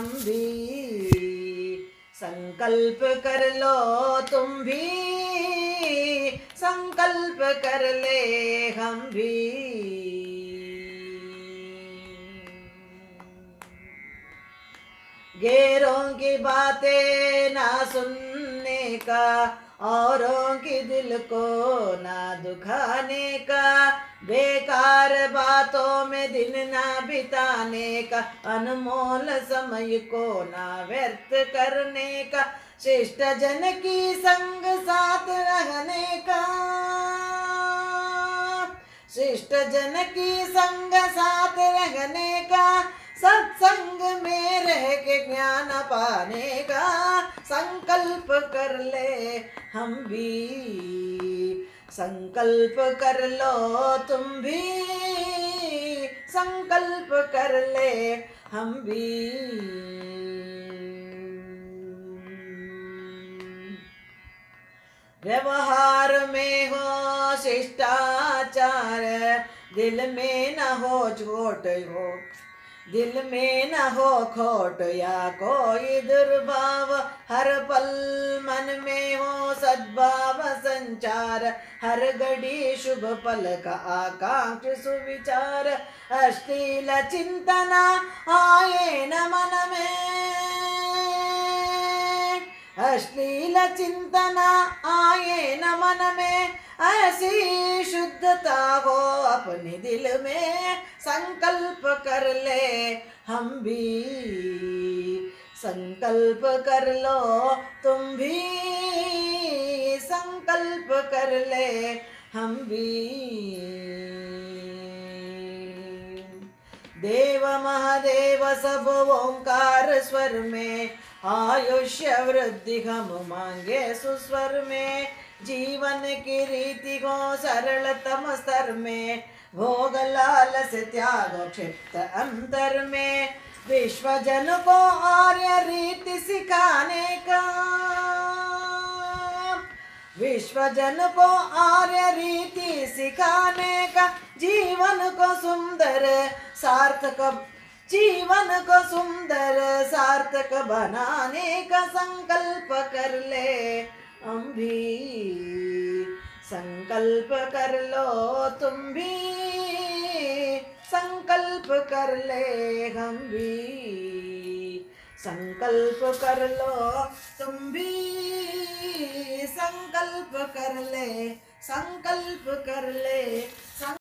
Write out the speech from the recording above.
हम भी संकल्प कर लो, तुम भी संकल्प कर ले हम भी। गैरों की बातें ना सुनने का, औरों की दिल को ना दुखाने का, बेकार बातों में दिन ना बिताने का, अनमोल समय को ना व्यर्थ करने का, शिष्ट जन की संग साथ रहने का, शिष्ट जन की संग साथ रहने का, सत्संग में रह के ज्ञान पाने का संकल्प कर ले हम भी। संकल्प कर लो तुम भी, संकल्प कर ले हम भी। व्यवहार में हो शिष्टाचार, दिल में न हो झूठ हो, दिल में न हो खोट या कोई दुर्भाव, हर पल मन में हो सद्भाव संचार, हर घड़ी शुभ पल का आकांक्ष सुविचार, अश्लील चिंतना आए न मन में, अश्लील चिंतना आए न मन में, ऐसी शुद्धता हो अपने दिल में, संकल्प कर ले हम भी। संकल्प कर लो तुम भी, संकल्प कर ले हम भी। देव महादेव सब ओंकार स्वर में, आयुष्य वृद्धि हम मांगे सुस्वर में, जीवन की रीति को सरलतम स्तर में, भोग लालच त्याग क्षिप्त अंतर में, विश्व जन को आर्य रीति सिखाने का, विश्व जन को आर्य रीति सिखाने का, जीवन को सुंदर सार्थक, जीवन को सुंदर सार्थक बनाने का संकल्प कर ले हम भी। संकल्प कर लो तुम भी, संकल्प कर ले हम भी। संकल्प कर लो तुम भी, संकल्प कर ले, संकल्प कर ले।